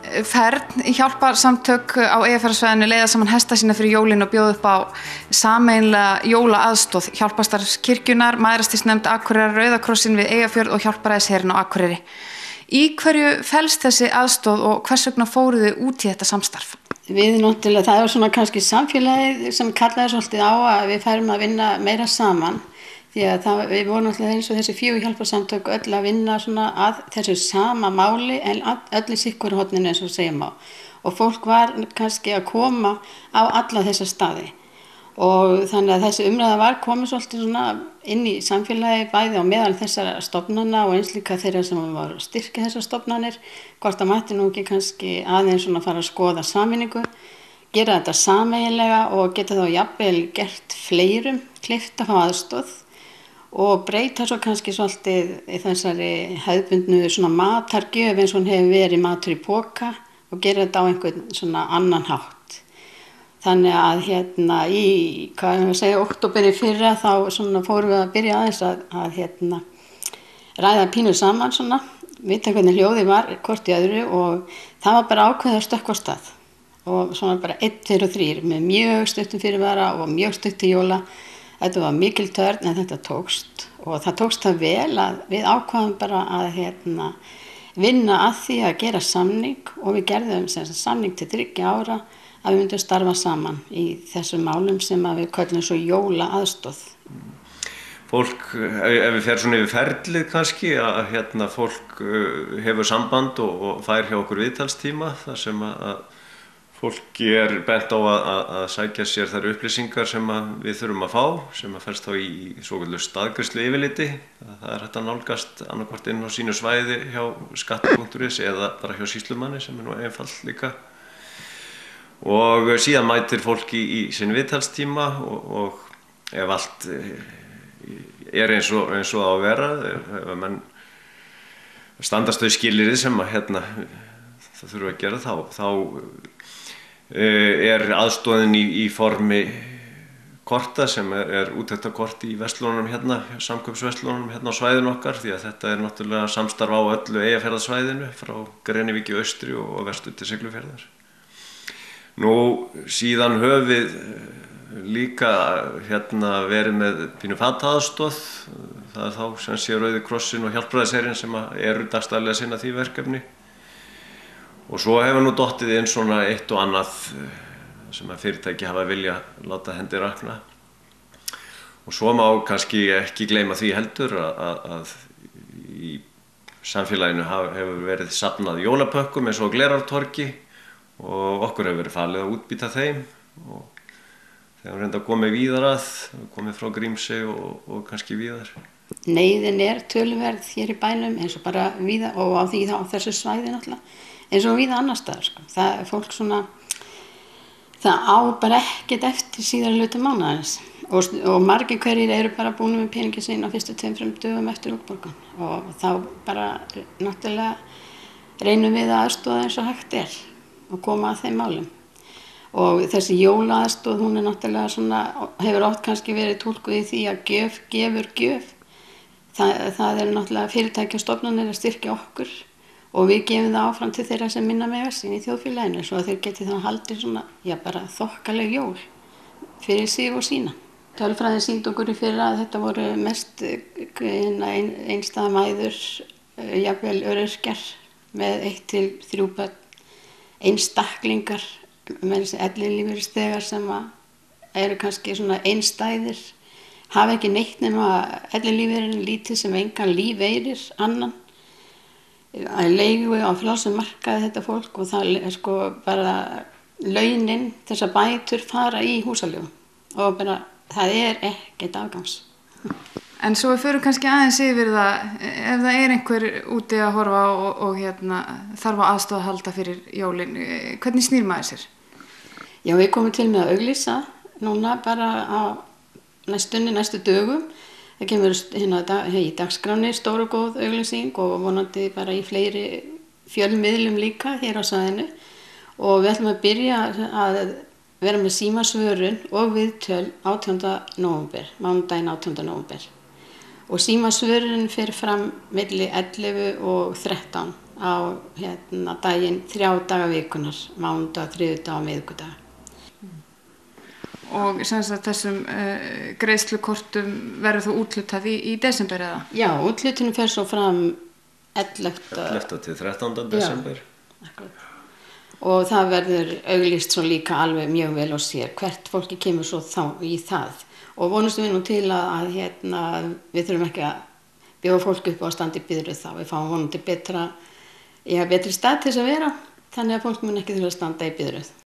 Fern hjálparsamtök á Eyjafjarðarsvæðinu leiða saman hesta sína fyrir jólin og bjóða upp á sameiginlega jólaaðstoð hjálparstarfs kirkjunnar, Mæðrastyrksnefnd Akureyrar, Rauða krossin við Eyjafjörð og Hjálpræðisherinn á Akureyri. Í hverju felst þessi aðstoð og hvers vegna fóruð þið út í þetta samstarf? Við náttúrulega, það var svona kannski samfélagið sem kallaði svolítið á að við færum að vinna meira saman. Því að við vorum náttúrulega eins og þessi 4 hjálparsamtök öll að vinna svona að þessu sama máli en öll í sikkur horninu eins og segja má. Og fólk var kannski að koma á alla þessa staði. Og þannig að þessi umræða var komið svolítið svona inn í samfélagi bæði á meðal þessara stofnana og eins líka þeirra sem var að styrkja þessar stofnanir. Hvort að mætti nú ekki kannski aðeins svona fara að skoða sameiningu, gera þetta sameiginlega og geta þá jafnvel gert fleirum kleift að fá aðstoð. Og breyta svo kannski svolítið í þessari hefðbundnu svona matargjöf eins og hún hefur verið matur í poka og gera þetta á einhvern svona annan hátt. Þannig að í, hvað ég að segja, október í fyrra þá svona fórum við að byrja aðeins að ræða pínu saman svona, vita hvernig hljóðið var hvort í öðru og það var bara ákveðið að stökkva á stað. Og svona bara 1, 2 og 3 með mjög stuttum fyrirvara og mjög stutt til jóla. Þetta var mikil törn en þetta tókst og það tókst það vel að við ákváðum bara að vinna að því að gera samning og við gerðum samning til 3 ára að við myndum starfa saman í þessum málum sem að við köllum svo jólaaðstoð. Fólk, ef við fer svona yfir ferlið kannski, að fólk hefur samband og fær hjá okkur viðtalstíma þar sem að fólki bent á að sækja sér þær upplýsingar sem við þurfum að fá, sem felst þá í svokölluðu staðgreiðslu yfirliti. Það hægt að nálgast annarkvort inn á sínu svæði hjá skatt.is eða bara hjá sýslumanni sem nú einfalt líka. Og síðan mætir fólki í sinn viðtalstíma og ef allt eins og á að vera, ef menn standast þau skilyrði sem það þurfa að gera þá aðstoðin í formi korta sem úttektarkort í verslunum samkaupsverslunum á svæðinu okkar því að þetta náttúrulega samstarf á öllu Eyjafjarðarsvæðinu frá Grenivík í austri og vestur til Siglufjarðar. Nú síðan höfum við líka verið með pínu fataaðstoð, það þá sem sé Rauði krossin og Hjálpræðisherinn sem eru dagsdaglega að sinna því verkefni. Og svo hefur nú dottið inn svona eitt og annað sem að fyrirtæki hafa vilja láta hendi rakna. Og svo má kannski ekki gleyma því heldur að í samfélaginu hefur verið safnað jólapökkum eins og Glerártorgi og okkur hefur verið falið að útbýta þeim. Og þegar reynda komið víðar komið frá Grímsey og kannski víðar. Neyðin töluverð hér í bænum eins og bara víða og á þessu svæði náttúrulega. Eins og víða annar staðar sko. Það fólk svona, það á bara ekkert eftir síðari hluta mánaðarins og margir hverjir eru bara búin með peningin sín á fyrstu 2-3 dögum eftir útborgun og þá bara náttúrulega reynum við að aðstoða eins og hægt og koma að þeim málum. Og þessi jólaaðstoð, hún náttúrulega svona, hefur oft kannski verið túlkuð í því að gjöf gefur gjöf. Það náttúrulega fyrirtæki og stofnanir að styrkja okkur. Og við gefum það áfram til þeirra sem minna mega sín í þjóðfélaginu svo að þeir geti þá haldið svona, bara þokkaleg jól fyrir sig og sína. Tölfræðin sýndi okkur í fyrra að þetta voru mest einstæðar mæður, jafnvel öryrkjar með 1 til 3 börn, einstaklingar með ellilífeyrisþegar sem eru kannski svona einstæðir, hafa ekki neitt nema ellilífeyrinn lítið sem engan lífeyrir annan. Að leigu á frjálsum markaði þetta fólk og það sko bara launin, þessar bætur fara í húsaleigu og bara það ekkert afgangs. En svo við förum kannski aðeins yfir það, ef það einhver úti að horfa og þarf á aðstoð að halda fyrir jólin, hvernig snýr maður sér? Já, við komum til með að auglýsa núna bara á næstu dögum. Það kemur í dagskráni stór og góð auglýsing og vonandi bara í fleiri fjölmiðlum líka hér á svæðinu og við ætlum að byrja að vera með símasvörun og viðtöl 18. nóvember, mánudaginn 18. nóvember. Og símasvörunin fer fram milli 11 og 13 á daginn 3 daga vikunar, mánudag, þriðjudag og miðvikudag. Og sem sagt þessum greiðslukortum verður þú úthlutað í desember eða? Já, úthlutunin fer svo fram 11. til 13. desember. Akkurat. Og það verður auglýst svo líka alveg mjög vel og sér hvert fólki kemur svo þá í það. Og vonumst við nú til að við þurfum ekki að bjóða fólk upp á að standa í biðröð þá. Við fáum vonandi betri stað til þess að vera, þannig að fólk mun ekki þurfa að standa í biðröð.